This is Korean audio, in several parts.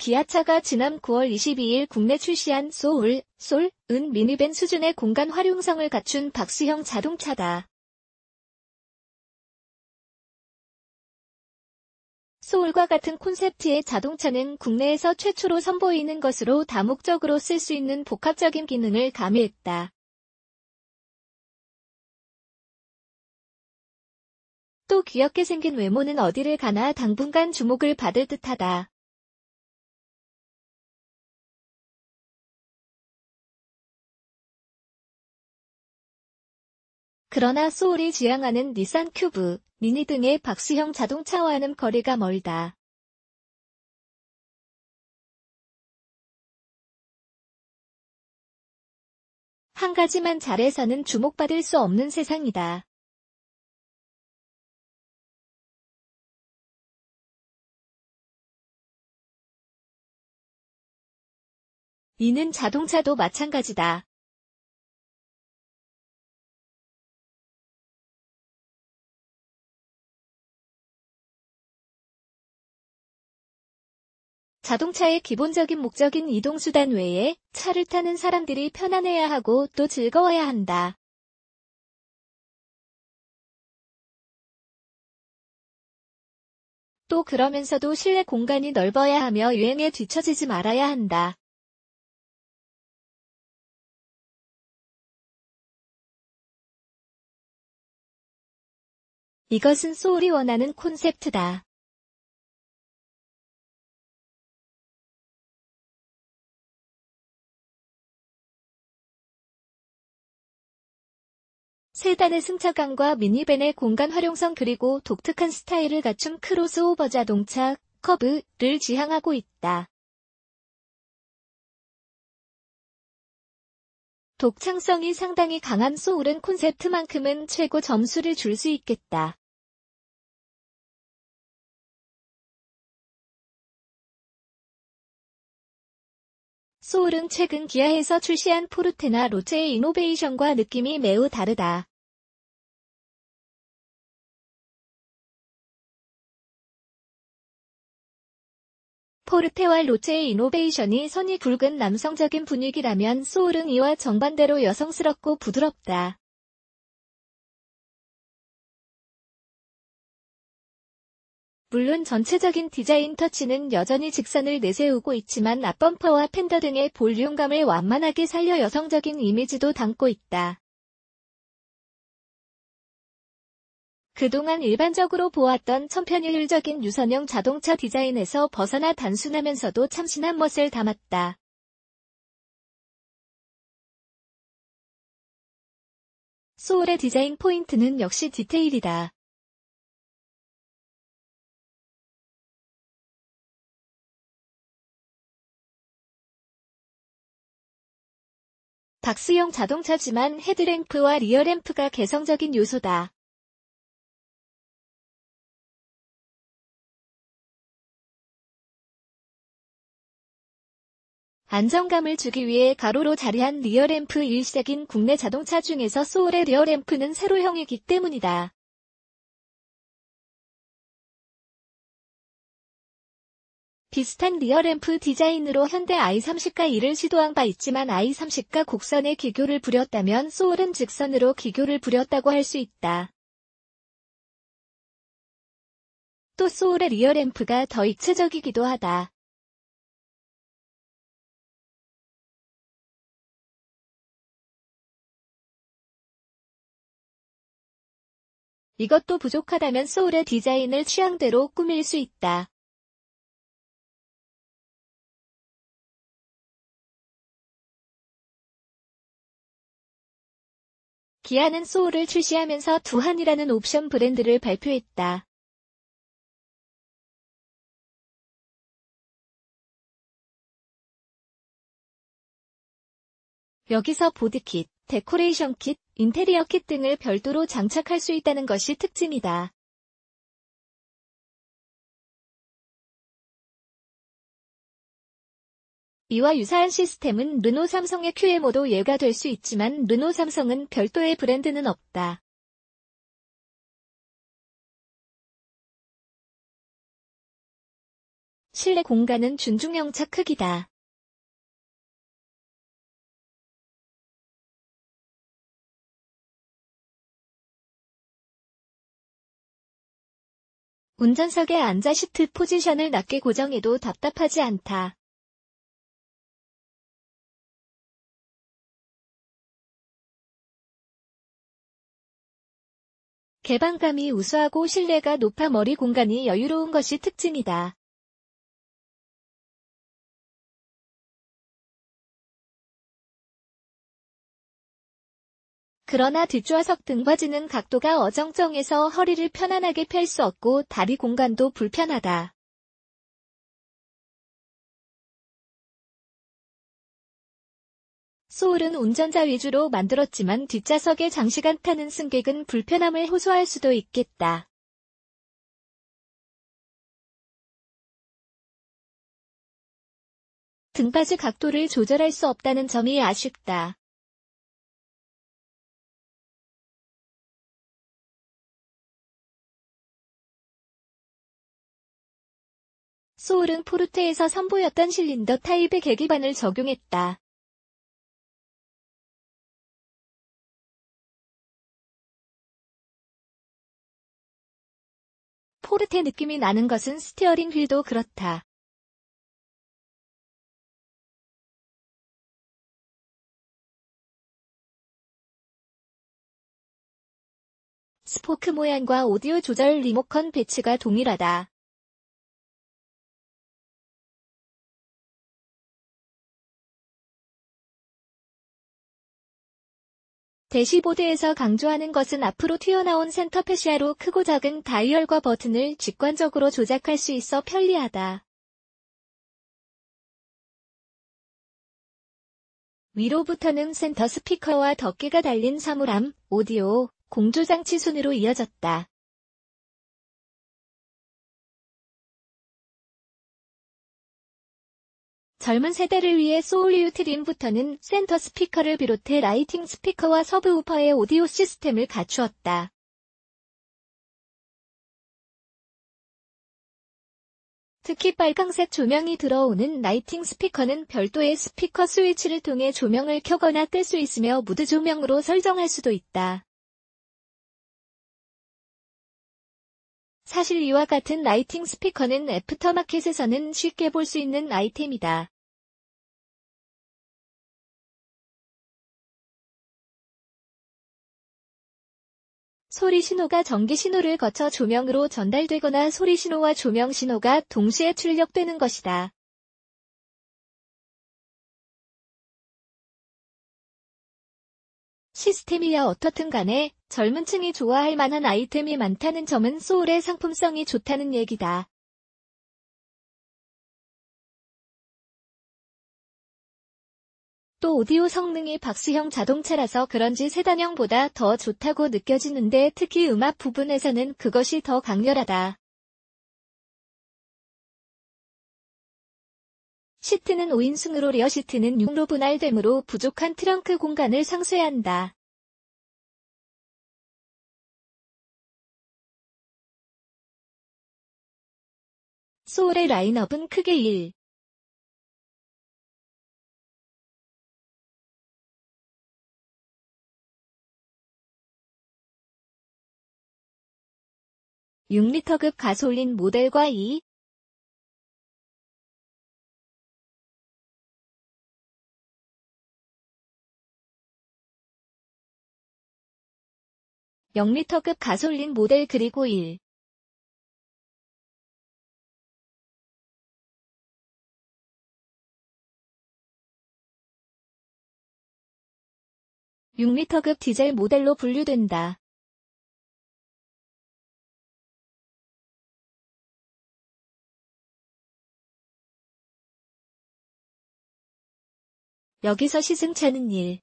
기아차가 지난 9월 22일 국내 출시한 소울, 솔은 미니밴 수준의 공간 활용성을 갖춘 박스형 자동차다. 소울과 같은 콘셉트의 자동차는 국내에서 최초로 선보이는 것으로 다목적으로 쓸 수 있는 복합적인 기능을 가미했다. 또 귀엽게 생긴 외모는 어디를 가나 당분간 주목을 받을 듯하다. 그러나 소울이 지향하는 닛산 큐브, 미니 등의 박스형 자동차와는 거리가 멀다. 한 가지만 잘해서는 주목받을 수 없는 세상이다. 이는 자동차도 마찬가지다. 자동차의 기본적인 목적인 이동수단 외에 차를 타는 사람들이 편안해야 하고 또 즐거워야 한다. 또 그러면서도 실내 공간이 넓어야 하며 유행에 뒤처지지 말아야 한다. 이것은 소울이 원하는 콘셉트다. 세단의 승차감과 미니밴의 공간 활용성 그리고 독특한 스타일을 갖춘 크로스오버 자동차, 커브를 지향하고 있다. 독창성이 상당히 강한 소울은 콘셉트만큼은 최고 점수를 줄 수 있겠다. 소울은 최근 기아에서 출시한 포르테나 로체의 이노베이션과 느낌이 매우 다르다. 포르테와 로체의 이노베이션이 선이 굵은 남성적인 분위기라면 소울은 이와 정반대로 여성스럽고 부드럽다. 물론 전체적인 디자인 터치는 여전히 직선을 내세우고 있지만 앞범퍼와 팬더 등의 볼륨감을 완만하게 살려 여성적인 이미지도 담고 있다. 그동안 일반적으로 보았던 천편일률적인 유선형 자동차 디자인에서 벗어나 단순하면서도 참신한 멋을 담았다. 소울의 디자인 포인트는 역시 디테일이다. 박스형 자동차지만 헤드램프와 리어램프가 개성적인 요소다. 안정감을 주기 위해 가로로 자리한 리어램프 일색인 국내 자동차 중에서 소울의 리어램프는 세로형이기 때문이다. 비슷한 리어램프 디자인으로 현대 i30과 이를 시도한 바 있지만 i30과 곡선의 기교를 부렸다면 소울은 직선으로 기교를 부렸다고 할 수 있다. 또 소울의 리어램프가 더 입체적이기도 하다. 이것도 부족하다면 소울의 디자인을 취향대로 꾸밀 수 있다. 기아는 소울을 출시하면서 두한이라는 옵션 브랜드를 발표했다. 여기서 보드킷, 데코레이션 킷, 인테리어 킷 등을 별도로 장착할 수 있다는 것이 특징이다. 이와 유사한 시스템은 르노 삼성의 QMO도 예가 될 수 있지만 르노 삼성은 별도의 브랜드는 없다. 실내 공간은 준중형차 크기다. 운전석에 앉아 시트 포지션을 낮게 고정해도 답답하지 않다. 개방감이 우수하고 실내가 높아 머리 공간이 여유로운 것이 특징이다. 그러나 뒷좌석 등받이는 각도가 어정쩡해서 허리를 편안하게 펼 수 없고 다리 공간도 불편하다. 소울은 운전자 위주로 만들었지만 뒷좌석에 장시간 타는 승객은 불편함을 호소할 수도 있겠다. 등받이 각도를 조절할 수 없다는 점이 아쉽다. 소울은 포르테에서 선보였던 실린더 타입의 계기판을 적용했다. 포르테 느낌이 나는 것은 스티어링 휠도 그렇다. 스포크 모양과 오디오 조절 리모컨 배치가 동일하다. 대시보드에서 강조하는 것은 앞으로 튀어나온 센터 패시아로 크고 작은 다이얼과 버튼을 직관적으로 조작할 수 있어 편리하다. 위로부터는 센터 스피커와 덮개가 달린 사물함, 오디오, 공조장치 순으로 이어졌다. 젊은 세대를 위해 소울유 트림부터는 센터 스피커를 비롯해 라이팅 스피커와 서브우퍼의 오디오 시스템을 갖추었다. 특히 빨강색 조명이 들어오는 라이팅 스피커는 별도의 스피커 스위치를 통해 조명을 켜거나 끌 수 있으며 무드 조명으로 설정할 수도 있다. 사실 이와 같은 라이팅 스피커는 애프터마켓에서는 쉽게 볼 수 있는 아이템이다. 소리 신호가 전기 신호를 거쳐 조명으로 전달되거나 소리 신호와 조명 신호가 동시에 출력되는 것이다. 시스템이야 어떻든 간에 젊은 층이 좋아할 만한 아이템이 많다는 점은 소울의 상품성이 좋다는 얘기다. 또 오디오 성능이 박스형 자동차라서 그런지 세단형보다 더 좋다고 느껴지는데 특히 음악 부분에서는 그것이 더 강렬하다. 시트는 5인승으로 리어 시트는 6로 분할되므로 부족한 트렁크 공간을 상쇄한다. 소울의 라인업은 크게 1. 6리터급 가솔린 모델과 2. 0리터급 가솔린 모델 그리고 1. 6리터급 디젤 모델로 분류된다. 여기서 시승차는 1.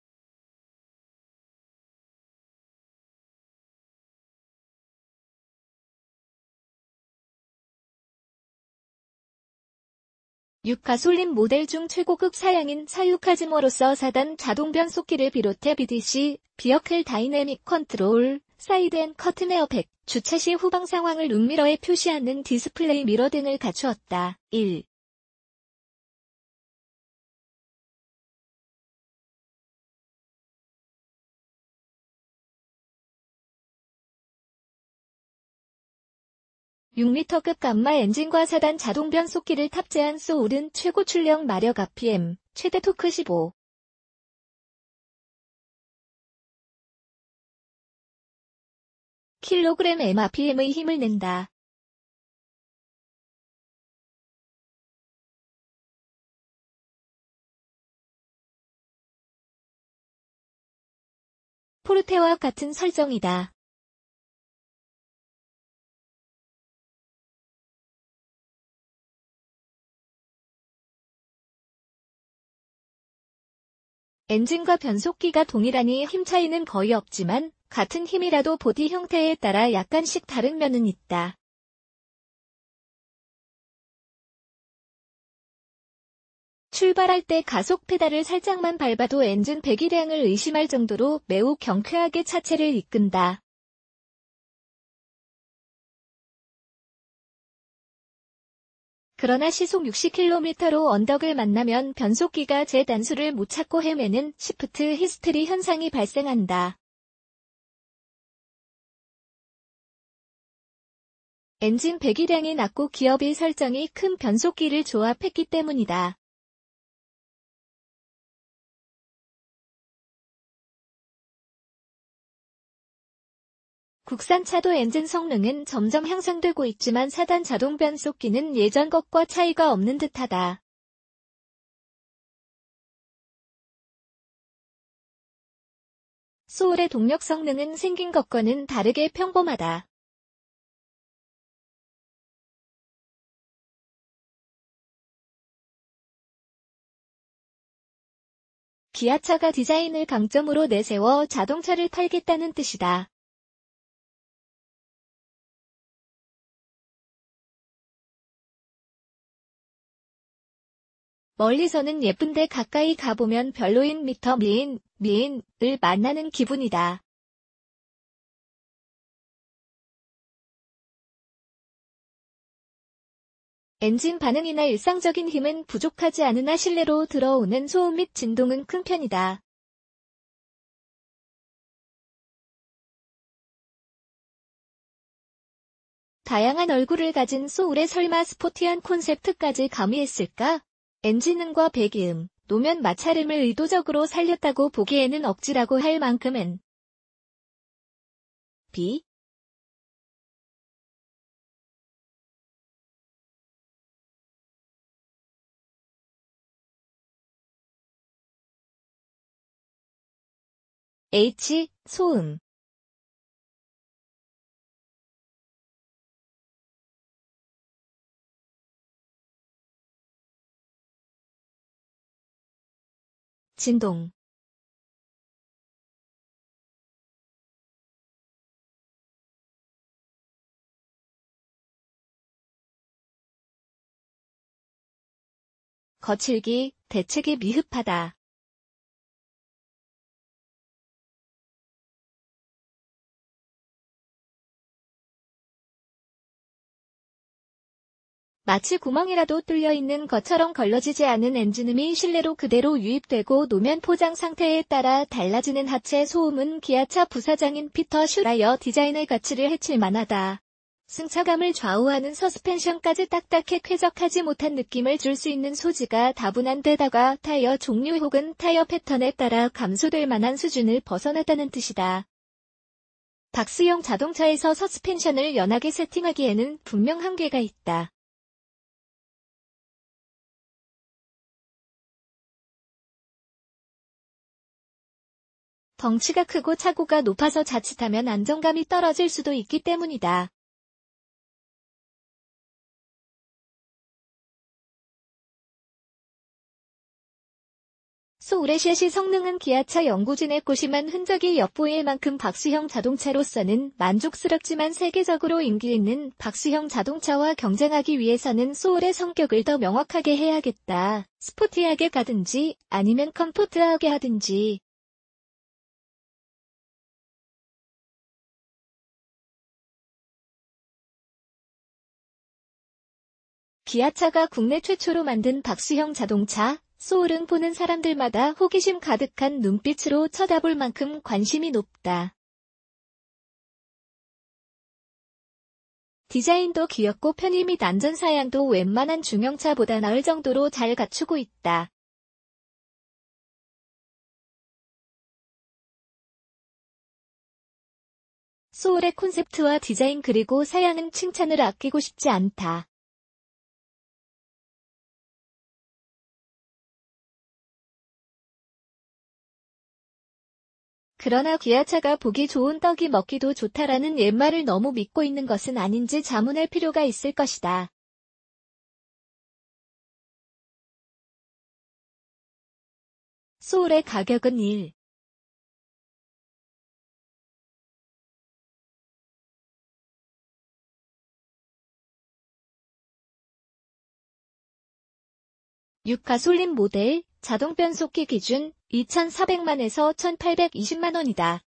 6 가솔린 모델 중 최고급 사양인 사유카즈모로서 4단 자동 변속기를 비롯해 BDC, 비어클 다이내믹 컨트롤, 사이드 앤 커튼 에어백, 주차 시 후방 상황을 룸미러에 표시하는 디스플레이 미러 등을 갖추었다. 1. 6리터급 감마 엔진과 4단 자동 변속기를 탑재한 소울은 최고 출력 마력 RPM, 최대 토크 15 kg MRPM의 힘을 낸다. 포르테와 같은 설정이다. 엔진과 변속기가 동일하니 힘 차이는 거의 없지만 같은 힘이라도 보디 형태에 따라 약간씩 다른 면은 있다. 출발할 때 가속 페달을 살짝만 밟아도 엔진 배기량을 의심할 정도로 매우 경쾌하게 차체를 이끈다. 그러나 시속 60km로 언덕을 만나면 변속기가 제 단수를 못 찾고 헤매는 시프트 히스테리 현상이 발생한다. 엔진 배기량이 낮고 기어비 설정이 큰 변속기를 조합했기 때문이다. 국산차도 엔진 성능은 점점 향상되고 있지만 4단 자동 변속기는 예전 것과 차이가 없는 듯하다. 소울의 동력 성능은 생긴 것과는 다르게 평범하다. 기아차가 디자인을 강점으로 내세워 자동차를 팔겠다는 뜻이다. 멀리서는 예쁜데 가까이 가보면 별로인 미터 미인을 만나는 기분이다. 엔진 반응이나 일상적인 힘은 부족하지 않으나 실내로 들어오는 소음 및 진동은 큰 편이다. 다양한 얼굴을 가진 소울에 설마 스포티한 콘셉트까지 가미했을까? 엔진음과 배기음, 노면 마찰음을 의도적으로 살렸다고 보기에는 억지라고 할 만큼은 B. H. 소음 진동 거칠기, 대책이 미흡하다. 마치 구멍이라도 뚫려있는 것처럼 걸러지지 않은 엔진음이 실내로 그대로 유입되고 노면 포장 상태에 따라 달라지는 하체 소음은 기아차 부사장인 피터 슈라이어 디자인의 가치를 해칠 만하다. 승차감을 좌우하는 서스펜션까지 딱딱해 쾌적하지 못한 느낌을 줄 수 있는 소지가 다분한 데다가 타이어 종류 혹은 타이어 패턴에 따라 감소될 만한 수준을 벗어났다는 뜻이다. 박스형 자동차에서 서스펜션을 연하게 세팅하기에는 분명 한계가 있다. 덩치가 크고 차고가 높아서 자칫하면 안정감이 떨어질 수도 있기 때문이다. 소울의 셰시 성능은 기아차 연구진의 고심한 흔적이 엿보일 만큼 박스형 자동차로서는 만족스럽지만 세계적으로 인기 있는 박스형 자동차와 경쟁하기 위해서는 소울의 성격을 더 명확하게 해야겠다. 스포티하게 가든지 아니면 컴포트하게 하든지. 기아차가 국내 최초로 만든 박수형 자동차, 소울은 보는 사람들마다 호기심 가득한 눈빛으로 쳐다볼 만큼 관심이 높다. 디자인도 귀엽고 편의 및 안전사양도 웬만한 중형차보다 나을 정도로 잘 갖추고 있다. 소울의 콘셉트와 디자인 그리고 사양은 칭찬을 아끼고 싶지 않다. 그러나 기아차가 보기 좋은 떡이 먹기도 좋다라는 옛말을 너무 믿고 있는 것은 아닌지 자문할 필요가 있을 것이다. 소울의 가격은 6 가솔린 모델, 자동 변속기 기준 2,400만에서 1,820만 원이다.